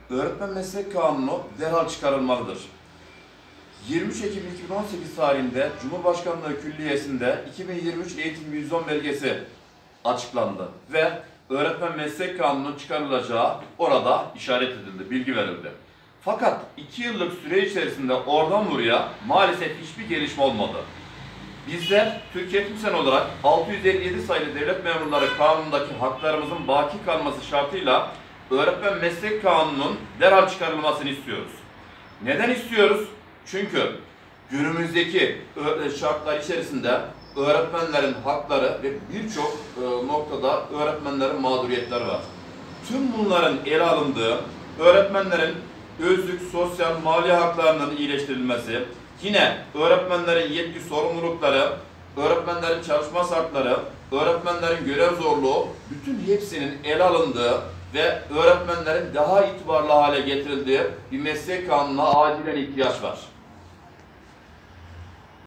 Öğretmen Meslek Kanunu derhal çıkarılmalıdır. 23 Ekim 2018 tarihinde Cumhurbaşkanlığı Külliyesi'nde 2023 Eğitim 110 belgesi açıklandı ve Öğretmen Meslek Kanunu'nun çıkarılacağı orada işaret edildi, bilgi verildi. Fakat 2 yıllık süre içerisinde oradan buraya maalesef hiçbir gelişme olmadı. Bizler Türkiye TÜSEN olarak 657 sayılı Devlet Memurları Kanunu'ndaki haklarımızın baki kalması şartıyla Öğretmen Meslek Kanunu'nun derhal çıkarılmasını istiyoruz. Neden istiyoruz? Çünkü günümüzdeki şartlar içerisinde öğretmenlerin hakları ve birçok noktada öğretmenlerin mağduriyetleri var. Tüm bunların ele alındığı, öğretmenlerin özlük, sosyal, mali haklarının iyileştirilmesi, yine öğretmenlerin yetki sorumlulukları, öğretmenlerin çalışma şartları, öğretmenlerin görev zorluğu, bütün hepsinin ele alındığı ve öğretmenlerin daha itibarlı hale getirildiği bir meslek kanununa acilen ihtiyaç var.